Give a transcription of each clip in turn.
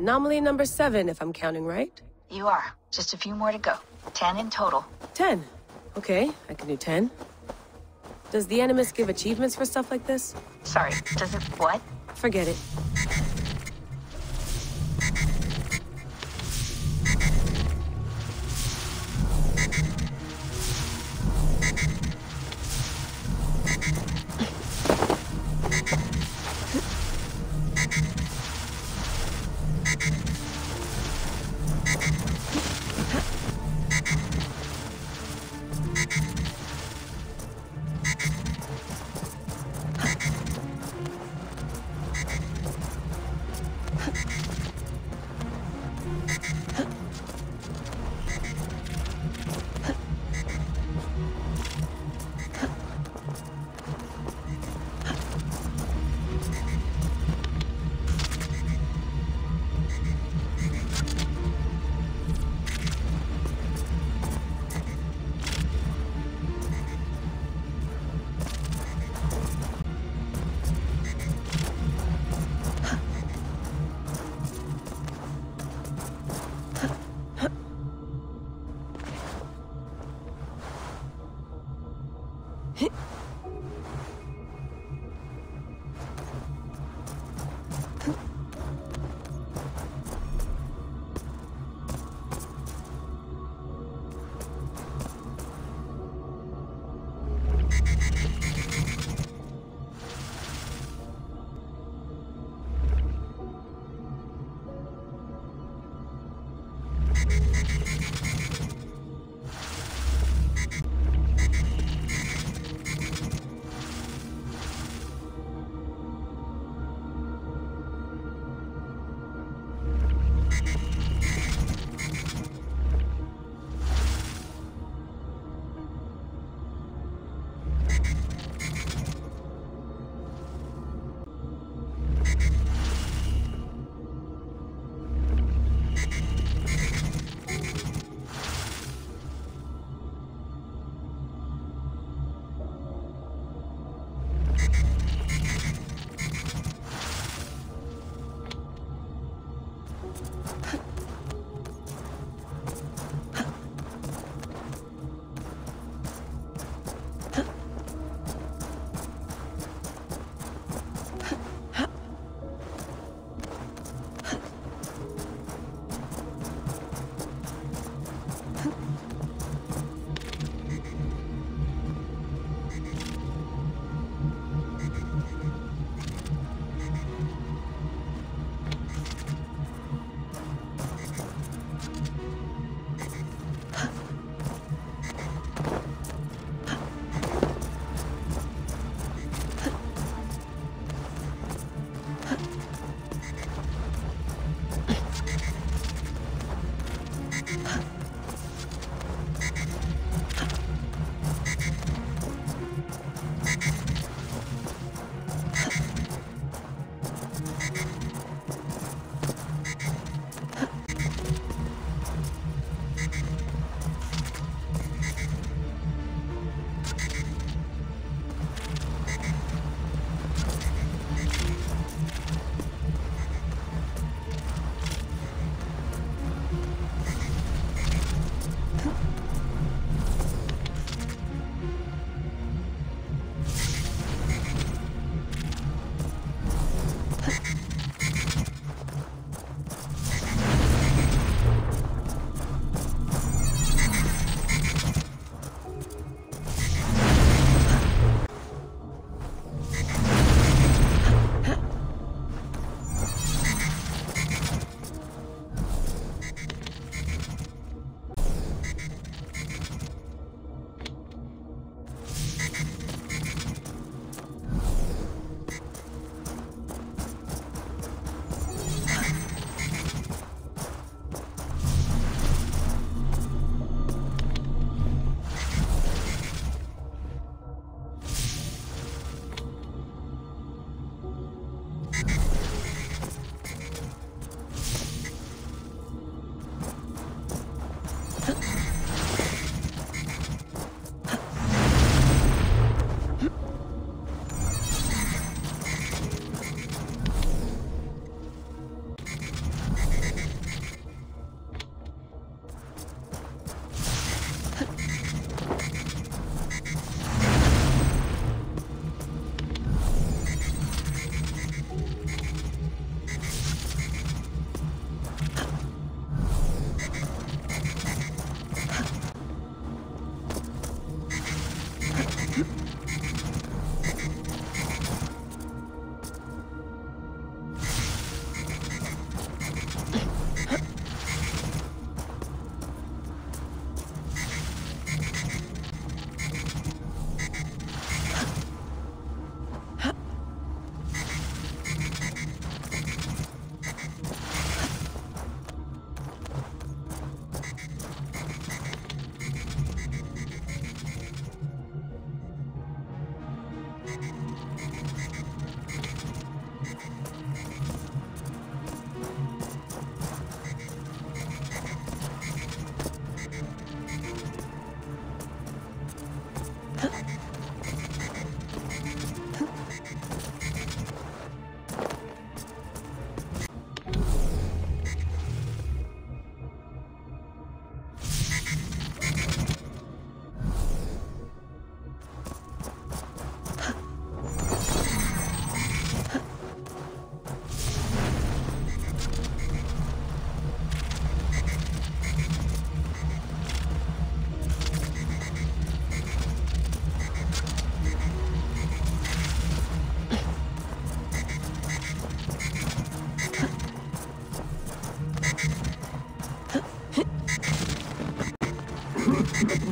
Anomaly number 7, if I'm counting right. You are. Just a few more to go. 10 in total. 10. Okay, I can do 10. Does the Animus give achievements for stuff like this? Sorry, does it what? Forget it.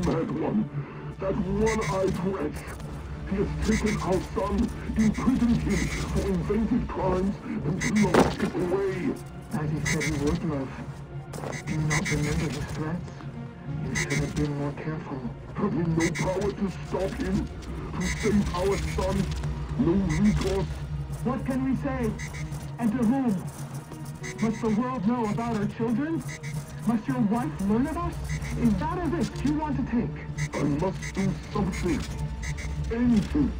mad one. That one-eyed wretch. He has taken our son, imprisoned him for invented crimes, and locked him away. As he said he would, love. Do you not remember his threats? You should have been more careful. Have we no power to stop him? To save our son? No recourse? What can we say? And to whom? Must the world know about our children? Must your wife learn of us? Is that a risk you want to take? I must do something. Anything.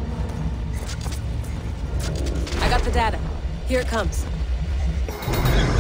I got the data. Here it comes.